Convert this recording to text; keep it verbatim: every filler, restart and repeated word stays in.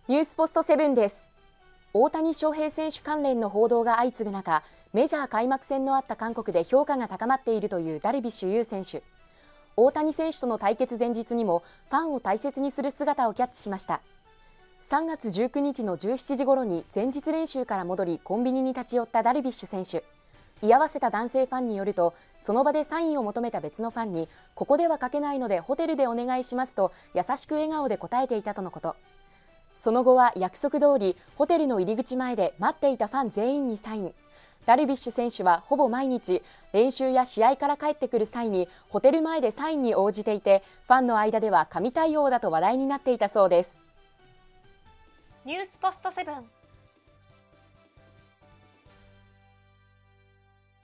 ニュースポストセブンです。大谷翔平選手関連の報道が相次ぐ中、メジャー開幕戦のあった韓国で評価が高まっているというダルビッシュ有選手。大谷選手との対決前日にもファンを大切にする姿をキャッチしました。さんがつじゅうくにちのじゅうしちじごろに前日練習から戻りコンビニに立ち寄ったダルビッシュ選手。居合わせた男性ファンによると、その場でサインを求めた別のファンに、ここでは書けないのでホテルでお願いしますと優しく笑顔で答えていたとのこと。その後は約束通りホテルの入り口前で待っていたファン全員にサイン。ダルビッシュ選手はほぼ毎日練習や試合から帰ってくる際にホテル前でサインに応じていて、ファンの間では神対応だと話題になっていたそうです。 ニュースポストセブン。